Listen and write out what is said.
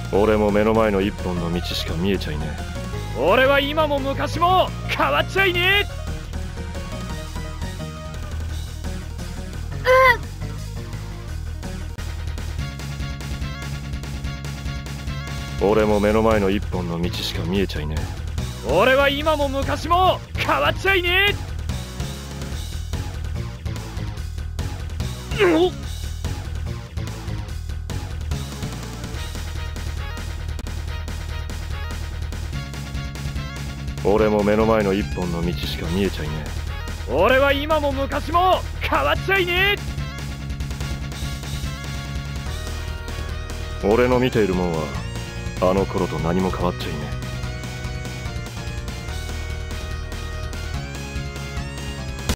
俺も目の前の一本の道しか見えちゃいねえ。俺は今も昔も変わっちゃいねえ。俺も目の前の一本の道しか見えちゃいねえ。俺は今も昔も変わっちゃいねえ。俺も目の前の一本の道しか見えちゃいねえ。俺は今も昔も変わっちゃいねえ。俺の見ているもんはあの頃と何も変わっちゃいねえ。